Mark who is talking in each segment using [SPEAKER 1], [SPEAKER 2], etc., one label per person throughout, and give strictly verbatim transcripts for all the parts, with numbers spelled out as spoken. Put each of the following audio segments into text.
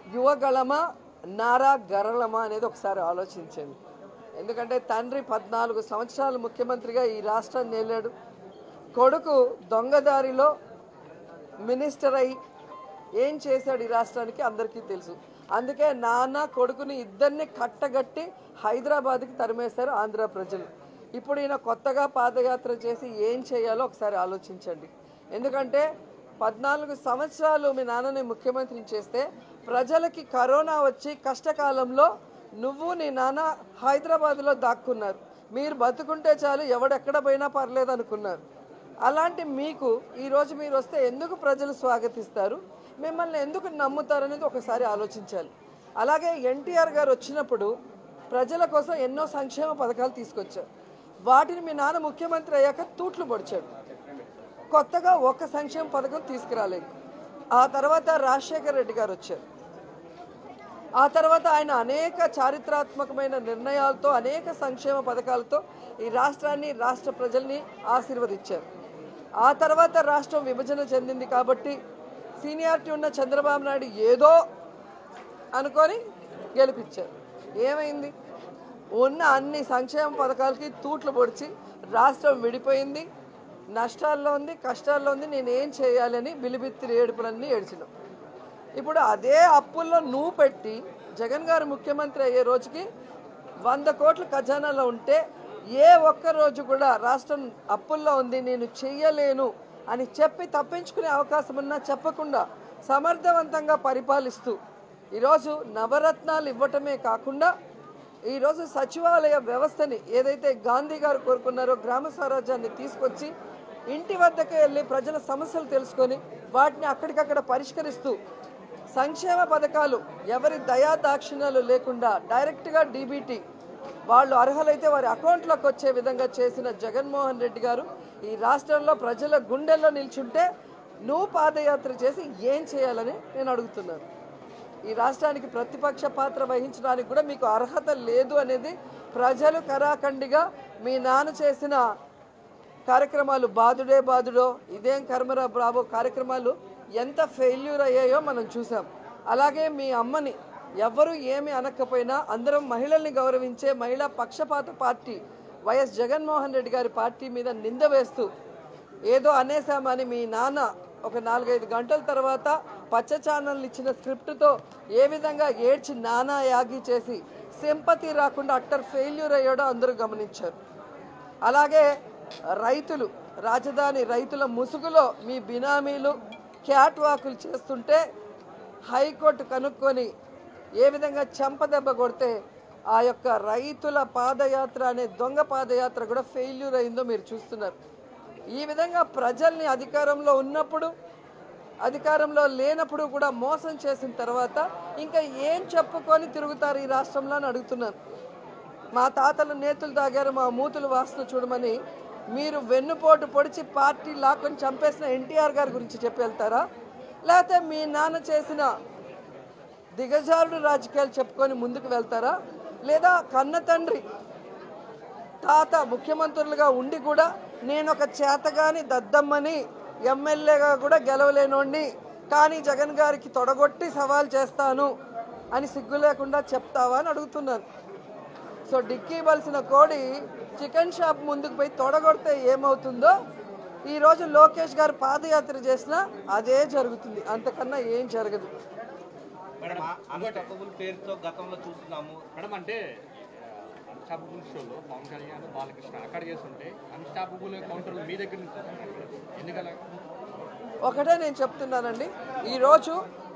[SPEAKER 1] యువగళమా నారా గరళమా అనేది ఒకసారి ఆలోచించండి. ఎందుకంటే తండ్రి పద్నాలుగు సంవత్సరాలు ముఖ్యమంత్రిగా ఈ రాష్ట్రాన్ని నేలాడు. కొడుకు దొంగదారిలో మినిస్టర్ అయి ఏం చేశాడు ఈ రాష్ట్రానికి అందరికీ తెలుసు. అందుకే నాన్న కొడుకుని ఇద్దరిని కట్టగట్టి హైదరాబాద్కి తరిమేశారు ఆంధ్ర ప్రజలు. ఇప్పుడు ఈయన కొత్తగా పాదయాత్ర చేసి ఏం చేయాలో ఒకసారి ఆలోచించండి. ఎందుకంటే పద్నాలుగు సంవత్సరాలు మీ నాన్నని ముఖ్యమంత్రిని చేస్తే ప్రజలకి కరోనా వచ్చి కష్టకాలంలో నువ్వు నీ నాన్న హైదరాబాద్లో దాక్కున్నారు. మీరు బతుకుంటే చాలు, ఎవడెక్కడ పోయినా పర్లేదు అనుకున్నారు. అలాంటి మీకు ఈరోజు మీరు వస్తే ఎందుకు ప్రజలు స్వాగతిస్తారు, మిమ్మల్ని ఎందుకు నమ్ముతారనేది ఒకసారి ఆలోచించాలి. అలాగే ఎన్టీఆర్ గారు వచ్చినప్పుడు ప్రజల కోసం ఎన్నో సంక్షేమ పథకాలు తీసుకొచ్చారు. వాటిని మీ నాన్న ముఖ్యమంత్రి అయ్యాక తూట్లు పొడిచాడు. కొత్తగా ఒక్క సంక్షేమ పథకం తీసుకురాలేదు. ఆ తర్వాత రాజశేఖర రెడ్డి గారు వచ్చారు. ఆ తర్వాత ఆయన అనేక చారిత్రాత్మకమైన నిర్ణయాలతో అనేక సంక్షేమ పథకాలతో ఈ రాష్ట్రాన్ని రాష్ట్ర ప్రజల్ని ఆశీర్వదించారు. ఆ తర్వాత రాష్ట్రం విభజన చెందింది కాబట్టి సీనియారిటీ ఉన్న చంద్రబాబు నాయుడు ఏదో అనుకొని గెలిపించారు. ఏమైంది? ఉన్న అన్ని సంక్షేమ పథకాలకి తూట్లు పొడిచి రాష్ట్రం విడిపోయింది, నష్టాల్లో ఉంది, కష్టాల్లో ఉంది. నేనేం చేయాలని బిలిబిత్తిరి ఏడుపులన్నీ ఏడ్చినాం. ఇప్పుడు అదే అప్పుల్లో నువ్వు పెట్టి జగన్ గారు ముఖ్యమంత్రి అయ్యే రోజుకి వంద కోట్ల ఖజానాలో ఉంటే ఏ ఒక్క రోజు కూడా రాష్ట్రం అప్పుల్లో ఉంది నేను చెయ్యలేను అని చెప్పి తప్పించుకునే అవకాశం ఉన్నా చెప్పకుండా సమర్థవంతంగా పరిపాలిస్తూ ఈరోజు నవరత్నాలు ఇవ్వటమే కాకుండా ఈరోజు సచివాలయ వ్యవస్థని ఏదైతే గాంధీ గారు కోరుకున్నారో గ్రామ స్వరాజ్యాన్ని తీసుకొచ్చి ఇంటి వద్దకే వెళ్ళి ప్రజల సమస్యలు తెలుసుకొని వాటిని అక్కడికక్కడ పరిష్కరిస్తూ సంక్షేమ పథకాలు ఎవరి దయా దాక్షిణ్యాలు లేకుండా డైరెక్ట్గా డీబీటీ వాళ్ళు అర్హులైతే వారి అకౌంట్లోకి వచ్చే విధంగా చేసిన జగన్మోహన్ రెడ్డి గారు ఈ రాష్ట్రంలో ప్రజల గుండెల్లో నిల్చుంటే నువ్వు పాదయాత్ర చేసి ఏం చేయాలని నేను అడుగుతున్నాను. ఈ రాష్ట్రానికి ప్రతిపక్ష పాత్ర వహించడానికి కూడా మీకు అర్హత లేదు అనేది ప్రజలు కరాఖండిగా మీ నాన్న చేసిన కార్యక్రమాలు బాదుడే బాదుడో ఇదేం కర్మరా బ్రాబో కార్యక్రమాలు ఎంత ఫెయిల్యూర్ అయ్యాయో మనం చూసాం. అలాగే మీ అమ్మని ఎవ్వరూ ఏమి అనకపోయినా అందరం మహిళల్ని గౌరవించే మహిళా పక్షపాత పార్టీ వైఎస్ జగన్మోహన్ రెడ్డి గారి పార్టీ మీద నింద వేస్తూ ఏదో అనేసామని మీ నాన్న ఒక నాలుగైదు గంటల తర్వాత పచ్చ ఛానల్ ఇచ్చిన స్క్రిప్ట్తో ఏ విధంగా ఏడ్చి నానా యాగి చేసి సింపతి రాకుండా అట్టర్ ఫెయిల్యూర్ అయ్యాడో అందరూ గమనించారు. అలాగే రైతులు రాజధాని రైతుల ముసుగులో మీ బినామీలు క్యాట్ వాకులు చేస్తుంటే హైకోర్టు కనుక్కొని ఏ విధంగా చెంపదెబ్బ కొడితే ఆ యొక్క రైతుల పాదయాత్ర అనే దొంగ పాదయాత్ర కూడా ఫెయిల్యూర్ అయిందో మీరు చూస్తున్నారు. ఈ విధంగా ప్రజల్ని అధికారంలో ఉన్నప్పుడు అధికారంలో లేనప్పుడు కూడా మోసం చేసిన తర్వాత ఇంకా ఏం చెప్పుకొని తిరుగుతారు ఈ రాష్ట్రంలో అని అడుగుతున్నాను. మా తాతల నేతులు తాగారు మా మూతులు వాసన చూడమని మీరు వెన్నుపోటు పొడిచి పార్టీ లాక్కొని చంపేసిన ఎన్టీఆర్ గారి గురించి చెప్పి వెళ్తారా, లేకపోతే మీ నాన్న చేసిన దిగజారుడు రాజకీయాలు చెప్పుకొని ముందుకు వెళ్తారా, లేదా కన్న తండ్రి తాత ముఖ్యమంత్రులుగా ఉండి కూడా నేను ఒక చేతగాని దద్దమ్మని ఎమ్మెల్యేగా కూడా గెలవలేనోడిని కానీ జగన్ గారికి తొడగొట్టి సవాల్ చేస్తాను అని సిగ్గు లేకుండా చెప్తావా అని అడుగుతున్నాను. సో డిక్కీ ఇవ్వాల్సిన కోడి చికెన్ షాప్ ముందుకు పోయి తొడగొడితే ఏమవుతుందో ఈరోజు లోకేష్ గారు పాదయాత్ర చేసినా అదే జరుగుతుంది, అంతకన్నా ఏం జరగదు.
[SPEAKER 2] మేడం అన్స్టాపబుల్ పేరుతో గతంలో చూస్తున్నాము మేడం. అంటే అన్స్టాపబుల్ షోలో పవన్ కళ్యాణ్ బాలకృష్ణ అక్కడ చేస్తుంటే అన్స్టాపబుల్ కౌంటర్లు మీ దగ్గర నుంచి ఎందుకలా?
[SPEAKER 1] ఒకటే నేను చెప్తున్నానండి, ఈరోజు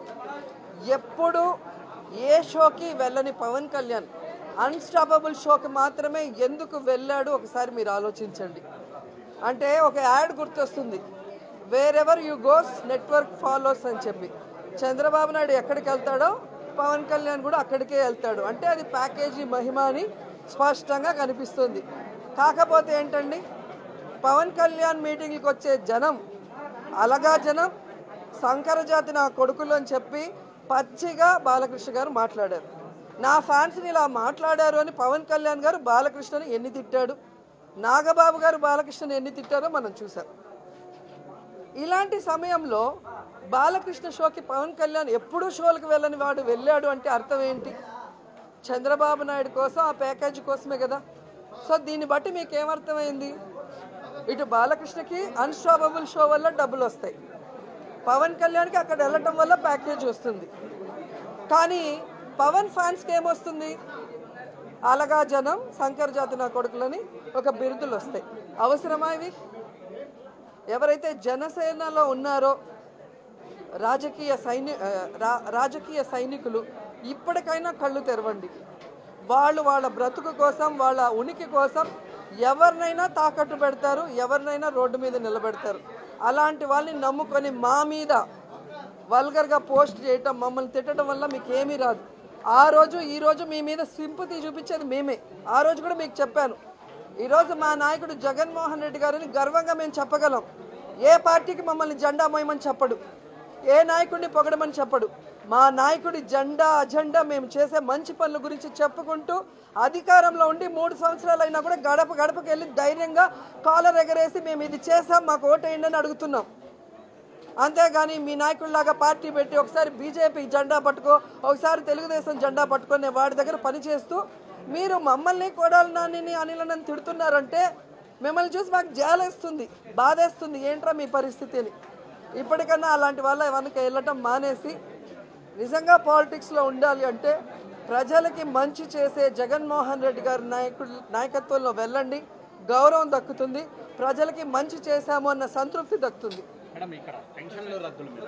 [SPEAKER 1] ఎప్పుడు ఏ షోకి వెళ్ళని పవన్ కళ్యాణ్ అన్స్టాపబుల్ షోకి మాత్రమే ఎందుకు వెళ్ళాడు ఒకసారి మీరు ఆలోచించండి. అంటే ఒక యాడ్ గుర్తొస్తుంది, wherever you goes network follows అని చెప్పి. చంద్రబాబు నాయుడు ఎక్కడికి వెళ్తాడో పవన్ కళ్యాణ్ కూడా అక్కడికే వెళ్తాడు. అంటే అది ప్యాకేజీ మహిమ అని స్పష్టంగా కనిపిస్తుంది. కాకపోతే ఏంటండి, పవన్ కళ్యాణ్ మీటింగ్కి వచ్చే జనం అలగా జనం శంకరజాతి నా కొడుకులు అని చెప్పి పచ్చిగా బాలకృష్ణ గారు మాట్లాడారు. నా ఫ్యాన్స్ని ఇలా మాట్లాడారు అని పవన్ కళ్యాణ్ గారు బాలకృష్ణని ఎన్ని తిట్టాడు, నాగబాబు గారు బాలకృష్ణని ఎన్ని తిట్టారో మనం చూసాం. ఇలాంటి సమయంలో బాలకృష్ణ షోకి పవన్ కళ్యాణ్ ఎప్పుడూ షోలకు వెళ్ళని వాడు వెళ్ళాడు అంటే అర్థం ఏంటి? చంద్రబాబు నాయుడు కోసం ఆ ప్యాకేజీ కోసమే కదా. సో దీన్ని బట్టి మీకు ఏమర్థమైంది? ఇటు బాలకృష్ణకి అన్స్టాపబుల్ షో వల్ల డబ్బులు వస్తాయి, పవన్ కళ్యాణ్కి అక్కడ వెళ్ళటం వల్ల ప్యాకేజ్ వస్తుంది. కానీ పవన్ ఫ్యాన్స్కి ఏమొస్తుంది? అలగా జనం శంకర్ జాతి నా కొడుకులని ఒక బిరుదులు వస్తాయి. అవసరమా ఇవి? ఎవరైతే జనసేనలో ఉన్నారో రాజకీయ సైని రాజకీయ సైనికులు ఇప్పటికైనా కళ్ళు తెరవండి. వాళ్ళు వాళ్ళ బ్రతుకు కోసం, వాళ్ళ ఉనికి కోసం ఎవరినైనా తాకట్టు పెడతారు, ఎవరినైనా రోడ్డు మీద నిలబెడతారు. అలాంటి వాళ్ళని నమ్ముకొని మా మీద వల్గర్గా పోస్ట్ చేయటం, మమ్మల్ని తిట్టడం వల్ల మీకు ఏమీ రాదు. ఆ రోజు ఈ రోజు మీ మీద సింపతి చూపించేది మేమే. ఆ రోజు కూడా మీకు చెప్పాను, ఈరోజు మా నాయకుడు జగన్మోహన్ రెడ్డి గారిని గర్వంగా మేము చెప్పగలం. ఏ పార్టీకి మమ్మల్ని జెండా మోయమని చెప్పడు, ఏ నాయకుడిని పొగడమని చెప్పడు. మా నాయకుడి జెండా అజెండా మేము చేసే మంచి పనుల గురించి చెప్పుకుంటూ అధికారంలో ఉండి మూడు సంవత్సరాలు అయినా కూడా గడప గడపకి వెళ్ళి ధైర్యంగా కాలర్ ఎగరేసి మేము ఇది చేసాం, మాకు ఓటేయండి అని అడుగుతున్నాం. అంతేగాని మీ నాయకుడిలాగా పార్టీ పెట్టి ఒకసారి బీజేపీ జెండా పట్టుకో, ఒకసారి తెలుగుదేశం జెండా పట్టుకొని వాడి దగ్గర పనిచేస్తూ మీరు మమ్మల్ని కొడాలి నాని అనిలని తిడుతున్నారంటే మిమ్మల్ని చూసి మాకు జాలేస్తుంది, బాధేస్తుంది. ఏంట్రా మీ పరిస్థితి అని. ఇప్పటికన్నా అలాంటి వాళ్ళ వెనక వెళ్ళటం మానేసి నిజంగా పాలిటిక్స్లో ఉండాలి అంటే ప్రజలకి మంచి చేసే జగన్మోహన్ రెడ్డి గారి నాయకుడు నాయకత్వంలో వెళ్ళండి. గౌరవం దక్కుతుంది, ప్రజలకి మంచి చేశాము అన్న సంతృప్తి దక్కుతుంది.
[SPEAKER 2] మేడం, ఇక్కడ పెన్షన్లు రద్దుల మీద